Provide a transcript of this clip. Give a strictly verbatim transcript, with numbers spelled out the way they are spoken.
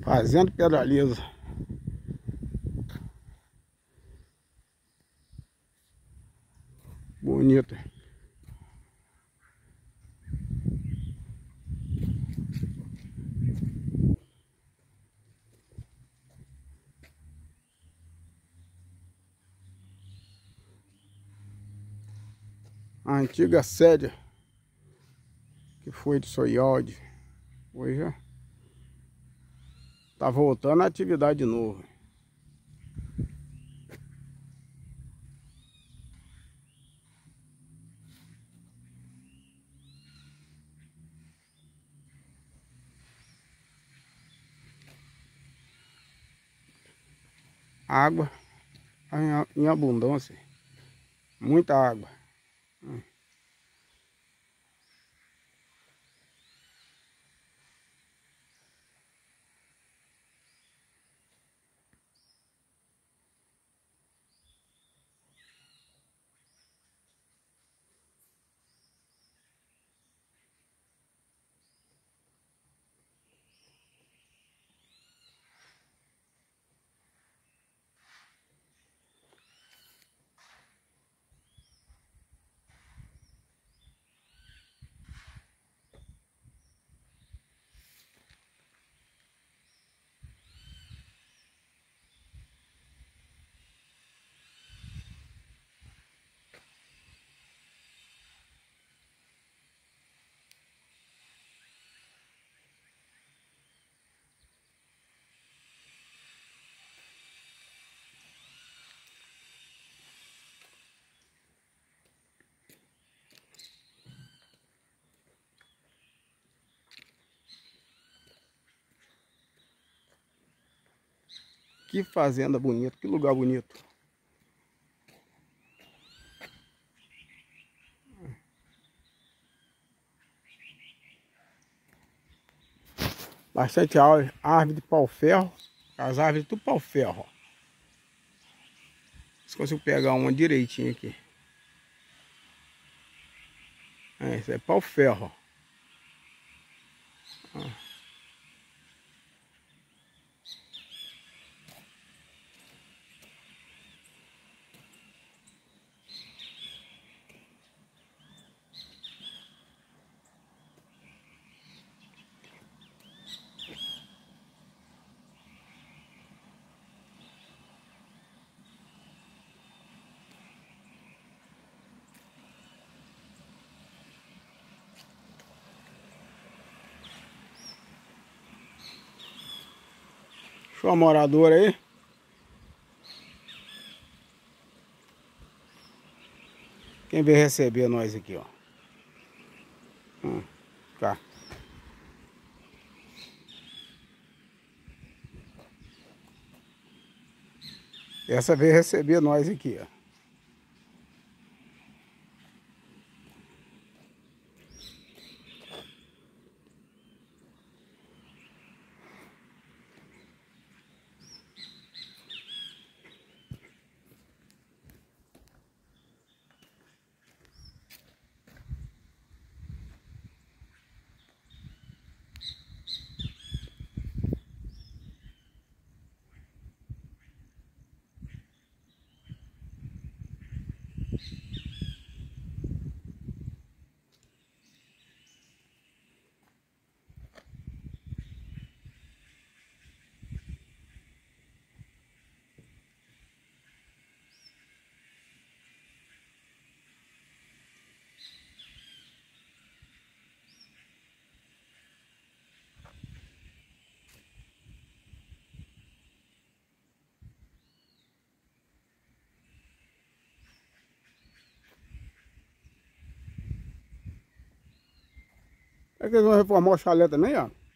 Fazendo pedra lisa. Bonito. A antiga sede que foi de Soialde. Hoje já tá voltando à atividade de novo. Água em em abundância. Muita água. Hum. Que fazenda bonita, que lugar bonito. Bastante árvore, árvore de pau-ferro. As árvores tudo pau-ferro. Se consigo pegar uma direitinho aqui. É, isso é pau-ferro. Ah. Show a moradora aí. Quem veio receber nós aqui, ó. Hum, tá. Essa veio receber nós aqui, ó. É que eles vão reformar o chalé também, ó.